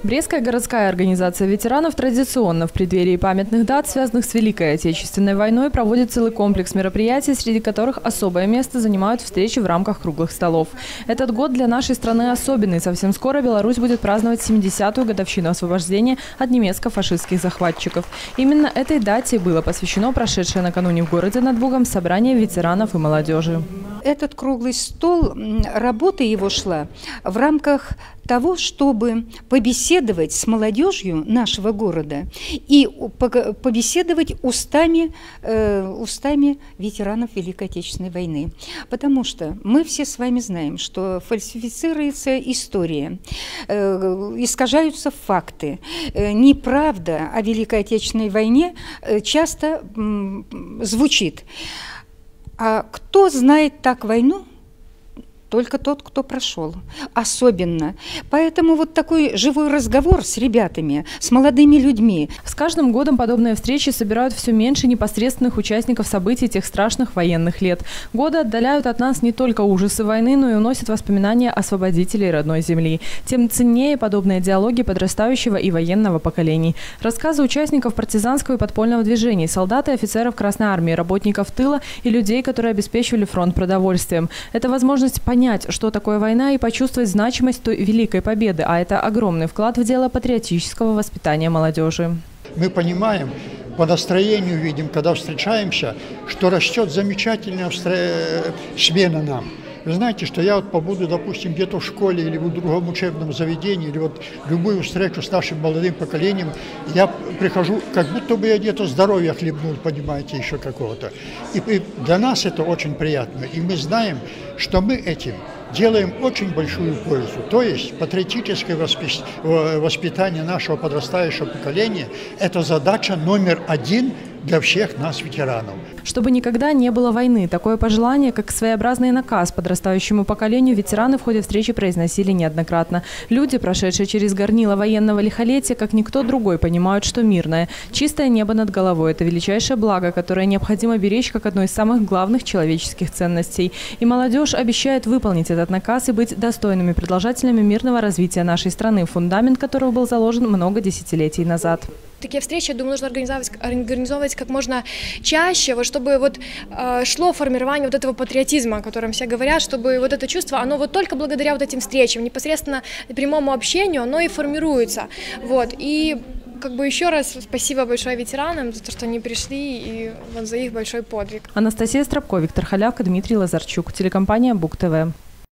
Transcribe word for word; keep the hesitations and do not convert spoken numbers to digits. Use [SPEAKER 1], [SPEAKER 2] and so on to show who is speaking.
[SPEAKER 1] Брестская городская организация ветеранов традиционно в преддверии памятных дат, связанных с Великой Отечественной войной, проводит целый комплекс мероприятий, среди которых особое место занимают встречи в рамках круглых столов. Этот год для нашей страны особенный. Совсем скоро Беларусь будет праздновать семидесятую годовщину освобождения от немецко-фашистских захватчиков. Именно этой дате было посвящено прошедшее накануне в городе над Бугом собрание ветеранов и молодежи.
[SPEAKER 2] Этот круглый стол, работа его шла в рамках того, чтобы побеседовать с молодежью нашего города и побеседовать устами, э, устами ветеранов Великой Отечественной войны. Потому что мы все с вами знаем, что фальсифицируется история, э, искажаются факты. Э, неправда о Великой Отечественной войне э, часто э, звучит. А кто знает так войну? Только тот, кто прошел. Особенно. Поэтому вот такой живой разговор с ребятами, с молодыми людьми.
[SPEAKER 1] С каждым годом подобные встречи собирают все меньше непосредственных участников событий тех страшных военных лет. Годы отдаляют от нас не только ужасы войны, но и уносят воспоминания освободителей родной земли. Тем ценнее подобные диалоги подрастающего и военного поколений. Рассказы участников партизанского и подпольного движения, солдат и офицеров Красной Армии, работников тыла и людей, которые обеспечивали фронт продовольствием. Это возможность понять, что такое война и почувствовать значимость той великой победы, а это огромный вклад в дело патриотического воспитания молодежи.
[SPEAKER 3] Мы понимаем, по настроению видим, когда встречаемся, что растет замечательная смена нам. Вы знаете, что я вот побуду, допустим, где-то в школе или в другом учебном заведении, или вот любую встречу с нашим молодым поколением, я прихожу, как будто бы я где-то здоровья хлебнул, понимаете, еще какого-то. И, и для нас это очень приятно. И мы знаем, что мы этим делаем очень большую пользу. То есть патриотическое воспитание нашего подрастающего поколения – это задача номер один для всех нас, ветеранов.
[SPEAKER 1] Чтобы никогда не было войны, такое пожелание, как своеобразный наказ подрастающему поколению, ветераны в ходе встречи произносили неоднократно. Люди, прошедшие через горнило военного лихолетия, как никто другой, понимают, что мирное, чистое небо над головой – это величайшее благо, которое необходимо беречь как одно из самых главных человеческих ценностей. И молодежь обещает выполнить этот наказ и быть достойными продолжателями мирного развития нашей страны, фундамент которого был заложен много десятилетий назад.
[SPEAKER 4] Такие встречи, я думаю, нужно организовывать, организовывать как можно чаще, вот, чтобы вот, э, шло формирование вот этого патриотизма, о котором все говорят, чтобы вот это чувство, оно вот только благодаря вот этим встречам, непосредственно прямому общению, оно и формируется. Вот. И как бы еще раз спасибо большое ветеранам за то, что они пришли, и вот за их большой подвиг.
[SPEAKER 1] Анастасия Стропко, Виктор Халявка, Дмитрий Лазарчук, телекомпания Буг ТВ.